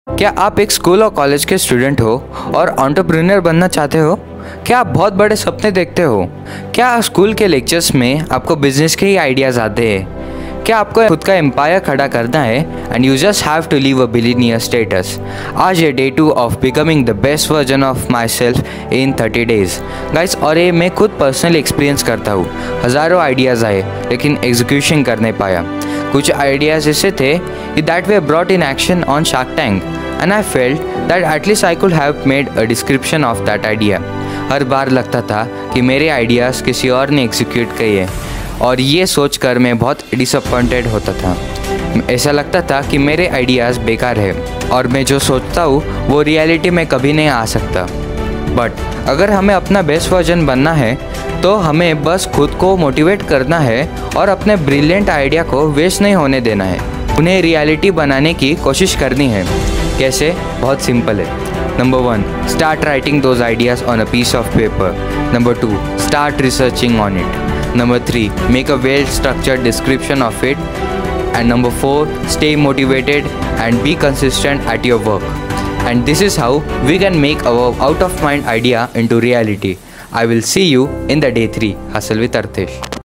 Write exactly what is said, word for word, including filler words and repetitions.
क्या आप एक स्कूल और कॉलेज के स्टूडेंट हो और एंटरप्रेन्योर बनना चाहते हो? क्या आप बहुत बड़े सपने देखते हो? क्या स्कूल के लेक्चर्स में आपको बिजनेस के ही आइडियाज़ आते हैं? क्या आपको खुद का एम्पायर खड़ा करना है and you just have to leave a billionaire status? आज है day two of becoming the best version of myself in thirty days guys. और ये मैं खुद पर्सनली एक्सपीरियंस करता हूँ। हज़ारों आइडियाज़ आए लेकिन एग्जीक्यूशन कर नहीं पाया। कुछ आइडियाज़ ऐसे थे कि that they brought in action on Shark Tank and I felt that at least I could have made a description of that idea. हर बार लगता था कि मेरे आइडियाज़ किसी और ने एग्जीक्यूट किए और ये सोचकर मैं बहुत डिसअपॉइंटेड होता था। ऐसा लगता था कि मेरे आइडियाज़ बेकार है और मैं जो सोचता हूँ वो रियलिटी में कभी नहीं आ सकता। बट अगर हमें अपना बेस्ट वर्जन बनना है तो हमें बस खुद को मोटिवेट करना है और अपने ब्रिलियंट आइडिया को वेस्ट नहीं होने देना है। उन्हें रियलिटी बनाने की कोशिश करनी है। कैसे? बहुत सिंपल है। Number one, start writing those ideas on a piece of paper. Number two, start researching on it. Number three, make a well-structured description of it. And number four, stay motivated and be consistent at your work. And this is how we can make our out-of-mind idea into reality. I will see you in the day three. Hustle with Arthesh.